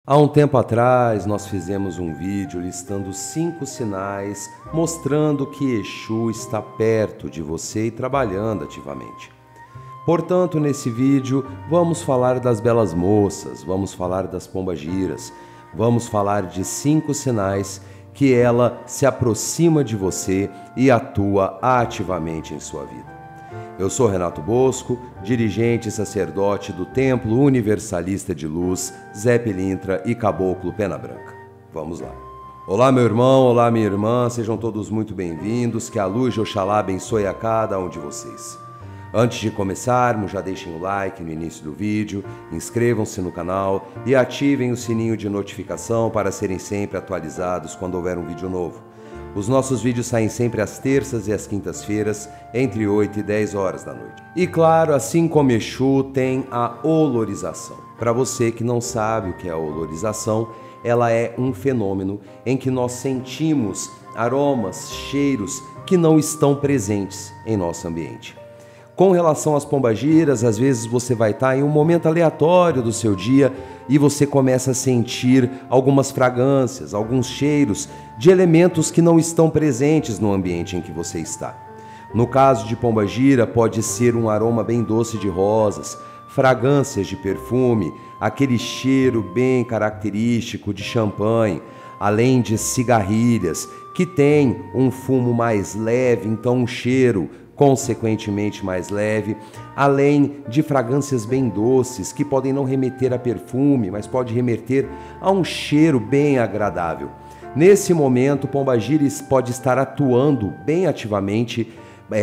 Há um tempo atrás, nós fizemos um vídeo listando 5 sinais mostrando que Exu está perto de você e trabalhando ativamente. Portanto, nesse vídeo, vamos falar das belas moças, vamos falar das pombagiras, vamos falar de 5 sinais que ela se aproxima de você e atua ativamente em sua vida. Eu sou Renato Bosco, dirigente e sacerdote do Templo Universalista de Luz, Zé Pilintra e Caboclo Pena Branca. Vamos lá. Olá, meu irmão, olá, minha irmã, sejam todos muito bem-vindos, que a luz de Oxalá abençoe a cada um de vocês. Antes de começarmos, já deixem o like no início do vídeo, inscrevam-se no canal e ativem o sininho de notificação para serem sempre atualizados quando houver um vídeo novo. Os nossos vídeos saem sempre às terças e às quintas-feiras, entre 8 e 10 horas da noite. E claro, assim como Exu, tem a olorização. Para você que não sabe o que é a olorização, ela é um fenômeno em que nós sentimos aromas, cheiros que não estão presentes em nosso ambiente. Com relação às pombagiras, às vezes você vai estar em um momento aleatório do seu dia e você começa a sentir algumas fragrâncias, alguns cheiros de elementos que não estão presentes no ambiente em que você está. No caso de pombagira, pode ser um aroma bem doce de rosas, fragrâncias de perfume, aquele cheiro bem característico de champanhe, além de cigarrilhas, que tem um fumo mais leve, então um cheiro consequentemente mais leve, além de fragrâncias bem doces, que podem não remeter a perfume, mas pode remeter a um cheiro bem agradável. Nesse momento, pombagira pode estar atuando bem ativamente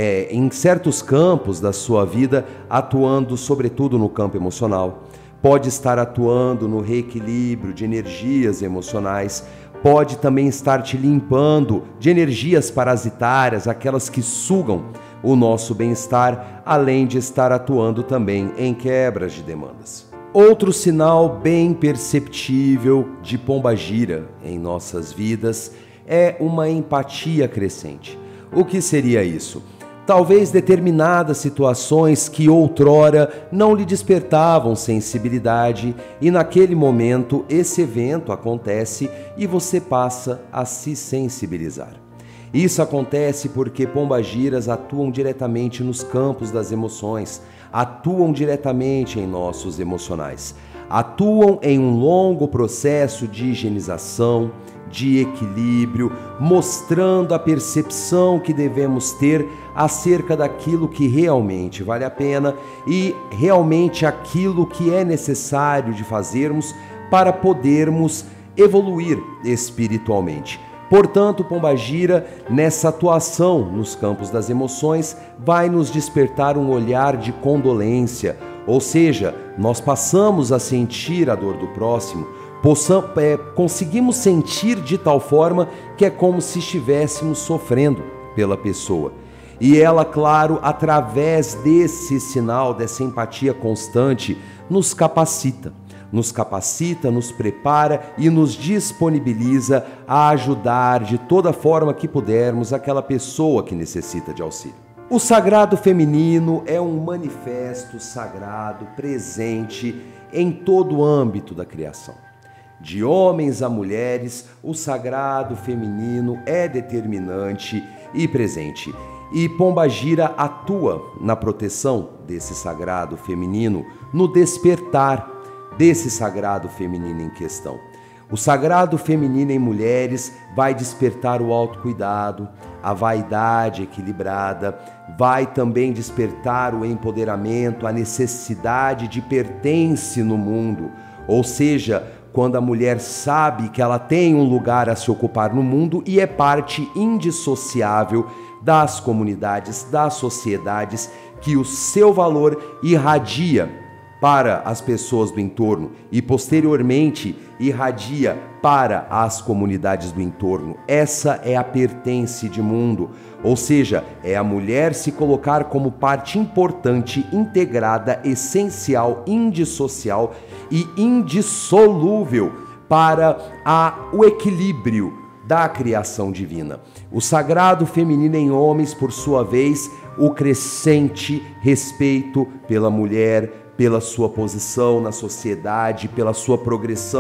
em certos campos da sua vida, atuando sobretudo no campo emocional. Pode estar atuando no reequilíbrio de energias emocionais, pode também estar te limpando de energias parasitárias, aquelas que sugam o nosso bem-estar, além de estar atuando também em quebras de demandas. Outro sinal bem perceptível de pombagira em nossas vidas é uma empatia crescente. O que seria isso? Talvez determinadas situações que outrora não lhe despertavam sensibilidade e naquele momento esse evento acontece e você passa a se sensibilizar. Isso acontece porque pombagiras atuam diretamente nos campos das emoções, atuam diretamente em nossos emocionais, atuam em um longo processo de higienização, de equilíbrio, mostrando a percepção que devemos ter acerca daquilo que realmente vale a pena e realmente aquilo que é necessário de fazermos para podermos evoluir espiritualmente. Portanto, pombagira, nessa atuação nos campos das emoções, vai nos despertar um olhar de condolência, ou seja, nós passamos a sentir a dor do próximo, conseguimos sentir de tal forma que é como se estivéssemos sofrendo pela pessoa. E ela, claro, através desse sinal, dessa empatia constante, nos capacita, nos prepara e nos disponibiliza a ajudar de toda forma que pudermos aquela pessoa que necessita de auxílio. O sagrado feminino é um manifesto sagrado presente em todo o âmbito da criação. De homens a mulheres, o sagrado feminino é determinante e presente. E pombagira atua na proteção desse sagrado feminino, no despertar desse sagrado feminino em questão. O sagrado feminino em mulheres vai despertar o autocuidado, a vaidade equilibrada, vai também despertar o empoderamento, a necessidade de pertence no mundo, ou seja, quando a mulher sabe que ela tem um lugar a se ocupar no mundo e é parte indissociável das comunidades, das sociedades, que o seu valor irradia para as pessoas do entorno e posteriormente irradia para as comunidades do entorno. Essa é a pertence de mundo, ou seja, é a mulher se colocar como parte importante, integrada, essencial, indissocial e indissolúvel para o equilíbrio da criação divina. O sagrado feminino em homens, por sua vez, o crescente respeito pela mulher, pela sua posição na sociedade, pela sua progressão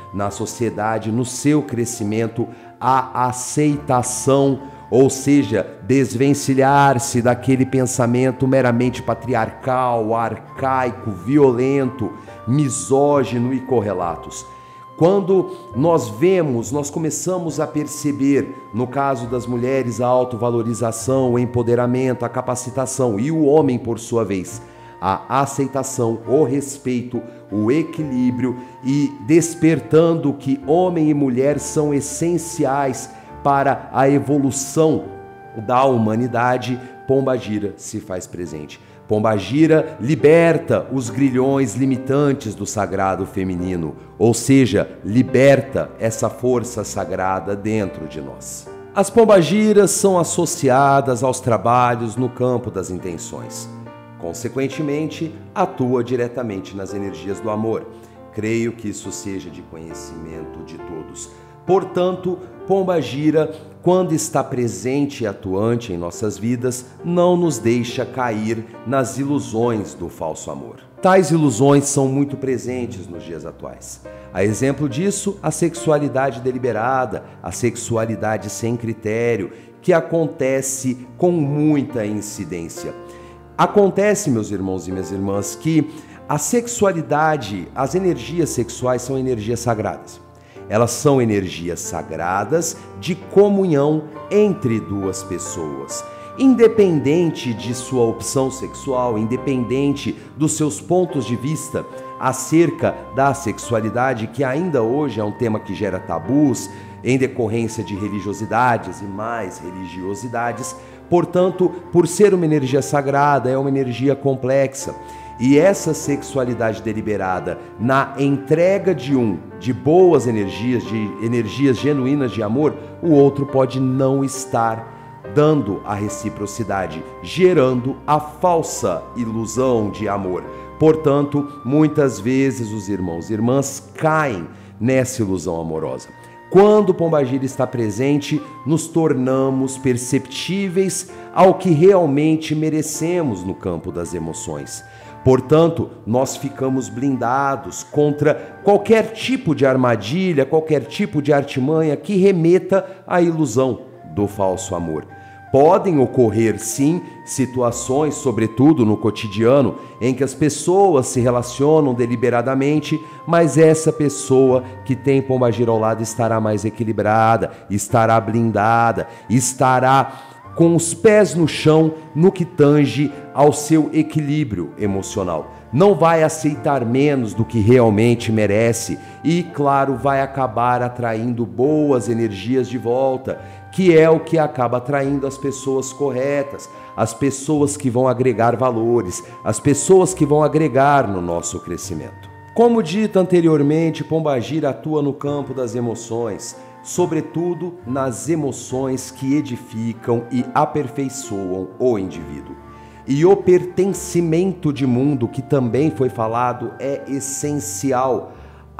na sociedade, no seu crescimento, a aceitação, ou seja, desvencilhar-se daquele pensamento meramente patriarcal, arcaico, violento, misógino e correlatos. Quando nós começamos a perceber, no caso das mulheres, a autovalorização, o empoderamento, a capacitação, e o homem, por sua vez, a aceitação, o respeito, o equilíbrio, e despertando que homem e mulher são essenciais para a evolução da humanidade, Pombagira se faz presente. Pombagira liberta os grilhões limitantes do sagrado feminino, ou seja, liberta essa força sagrada dentro de nós. As pombagiras são associadas aos trabalhos no campo das intenções. Consequentemente, atua diretamente nas energias do amor. Creio que isso seja de conhecimento de todos. Portanto, Pombagira, quando está presente e atuante em nossas vidas, não nos deixa cair nas ilusões do falso amor. Tais ilusões são muito presentes nos dias atuais. A exemplo disso, a sexualidade deliberada, a sexualidade sem critério, que acontece com muita incidência. Acontece, meus irmãos e minhas irmãs, que a sexualidade, as energias sexuais são energias sagradas. Elas são energias sagradas de comunhão entre duas pessoas. Independente de sua opção sexual, independente dos seus pontos de vista acerca da sexualidade, que ainda hoje é um tema que gera tabus em decorrência de religiosidades e mais religiosidades. Portanto, por ser uma energia sagrada, é uma energia complexa. E essa sexualidade deliberada, na entrega de boas energias, de energias genuínas de amor, o outro pode não estar dando a reciprocidade, gerando a falsa ilusão de amor. Portanto, muitas vezes os irmãos e irmãs caem nessa ilusão amorosa. Quando Pombagira está presente, nos tornamos perceptíveis ao que realmente merecemos no campo das emoções. Portanto, nós ficamos blindados contra qualquer tipo de armadilha, qualquer tipo de artimanha que remeta à ilusão do falso amor. Podem ocorrer, sim, situações, sobretudo no cotidiano, em que as pessoas se relacionam deliberadamente, mas essa pessoa que tem Pombagira ao lado estará mais equilibrada, estará blindada, estará com os pés no chão no que tange ao seu equilíbrio emocional. Não vai aceitar menos do que realmente merece e, claro, vai acabar atraindo boas energias de volta, que é o que acaba atraindo as pessoas corretas, as pessoas que vão agregar valores, as pessoas que vão agregar no nosso crescimento. Como dito anteriormente, Pombagira atua no campo das emoções, sobretudo nas emoções que edificam e aperfeiçoam o indivíduo. E o pertencimento de mundo, que também foi falado, é essencial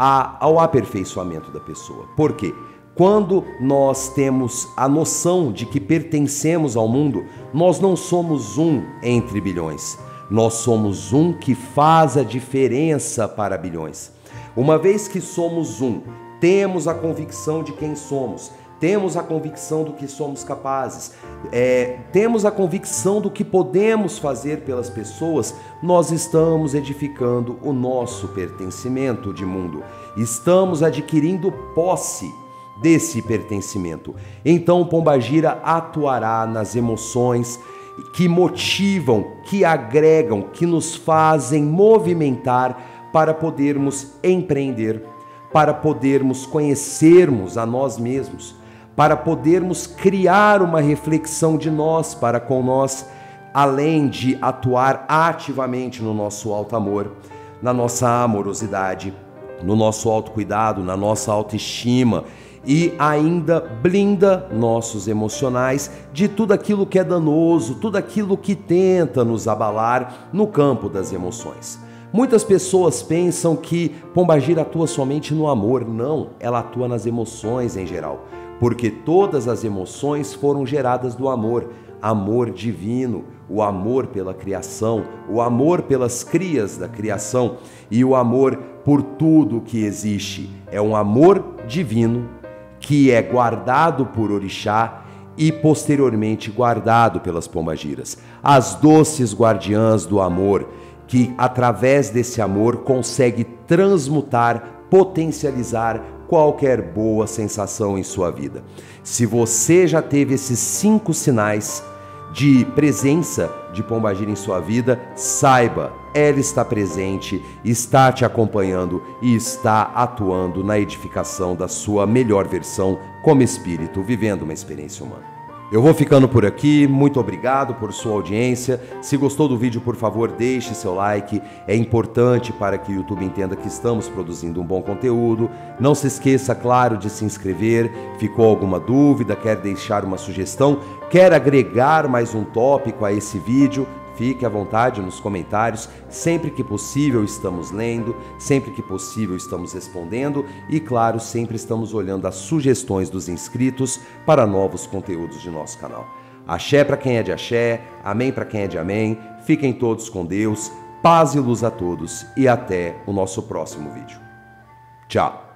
ao aperfeiçoamento da pessoa. Por quê? Quando nós temos a noção de que pertencemos ao mundo, nós não somos um entre bilhões. Nós somos um que faz a diferença para bilhões. Uma vez que somos um, temos a convicção de quem somos, temos a convicção do que somos capazes, temos a convicção do que podemos fazer pelas pessoas, nós estamos edificando o nosso pertencimento de mundo, estamos adquirindo posse desse pertencimento. Então Pombagira atuará nas emoções que motivam, que agregam, que nos fazem movimentar para podermos empreender, para podermos conhecermos a nós mesmos, para podermos criar uma reflexão de nós para com nós, além de atuar ativamente no nosso alto amor, na nossa amorosidade, no nosso autocuidado, na nossa autoestima, e ainda blinda nossos emocionais de tudo aquilo que é danoso, tudo aquilo que tenta nos abalar no campo das emoções. Muitas pessoas pensam que Pombagira atua somente no amor. Não, ela atua nas emoções em geral, porque todas as emoções foram geradas do amor, amor divino, o amor pela criação, o amor pelas crias da criação e o amor por tudo que existe. É um amor divino que é guardado por Orixá e posteriormente guardado pelas pombagiras. As doces guardiãs do amor, que através desse amor consegue transmutar, potencializar qualquer boa sensação em sua vida. Se você já teve esses 5 sinais de presença de pombagira em sua vida, saiba, ela está presente, está te acompanhando e está atuando na edificação da sua melhor versão como espírito, vivendo uma experiência humana. Eu vou ficando por aqui, muito obrigado por sua audiência. Se gostou do vídeo, por favor, deixe seu like. É importante para que o YouTube entenda que estamos produzindo um bom conteúdo. Não se esqueça, claro, de se inscrever. Ficou alguma dúvida? Quer deixar uma sugestão? Quer agregar mais um tópico a esse vídeo? Fique à vontade nos comentários, sempre que possível estamos lendo, sempre que possível estamos respondendo e, claro, sempre estamos olhando as sugestões dos inscritos para novos conteúdos de nosso canal. Axé para quem é de axé, amém para quem é de amém, fiquem todos com Deus, paz e luz a todos e até o nosso próximo vídeo. Tchau!